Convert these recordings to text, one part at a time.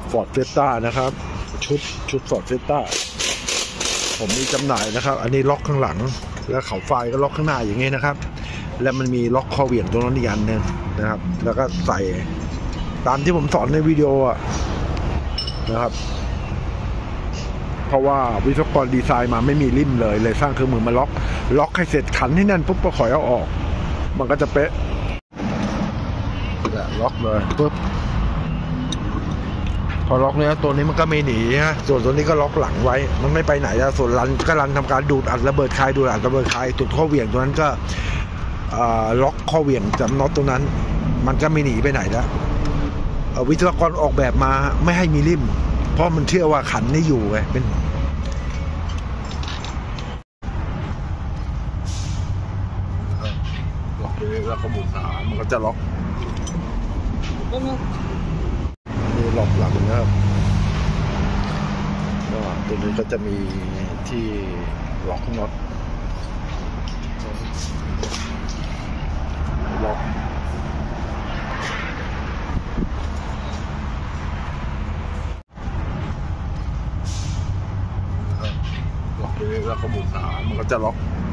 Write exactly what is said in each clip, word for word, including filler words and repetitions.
ฟอร์ดเฟสต้านะครับชุดชุดฟอร์ดเฟสต้าผมมีจำหน่ายนะครับอันนี้ล็อกข้างหลังแล้วเขาไฟก็ล็อกข้างหน้าอย่างงี้นะครับแล้วมันมีล็อกข้อเหวี่ยงตรงนั้นอีกอันนึงนะครับแล้วก็ใส่ตามที่ผมสอนในวิดีโอนะครับเพราะว่าวิศวกรดีไซน์มาไม่มีริมเลยเลยสร้างเครื่องมือมาล็อกล็อกให้เสร็จขันให้แน่นปุ๊บก็ขอยเอาออกมันก็จะเป๊ะล็อกเลยปุ๊บพอล็อกเนี้ยตัวนี้มันก็ไม่หนีฮะส่วนตัวนี้ก็ล็อกหลังไว้มันไม่ไปไหนแล้วส่วนรันก็รันทำการดูดอัดระเบิดคายดูดอัดระเบิดคายจุดข้อเหวี่ยงตัวนั้นก็ล็อกข้อเหวี่ยงจำน็อตตรงนั้นมันก็ไม่หนีไปไหนแล้ววิศวกรออกแบบมาไม่ให้มีริมเพราะมันเชื่อว่าขันนี่อยู่ไงเป็นล็อกเลยแล้วก็หมุนขามันก็จะล็อกนี่ล็อกหลังนะครับตัวนี้ก็จะมีที่ล็อกน็อตล็อกล็อกเลยแล้วก็หมุนขามันก็จะล็อก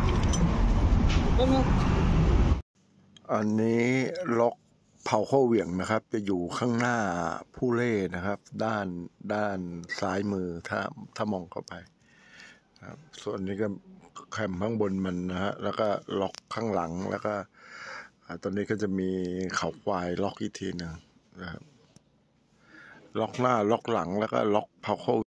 อันนี้ล็อกเผาข้อเหวี่ยงนะครับจะอยู่ข้างหน้าผู้เล่นะครับด้านด้านซ้ายมือถ้าถ้ามองเข้าไปครับส่วนนี้ก็แคมข้างบนมันนะฮะแล้วก็ล็อกข้างหลังแล้วก็ตอนนี้ก็จะมีเข่าควายล็อกอีกทีหนึ่งนะครับล็อกหน้าล็อกหลังแล้วก็ล็อกเผาข้อ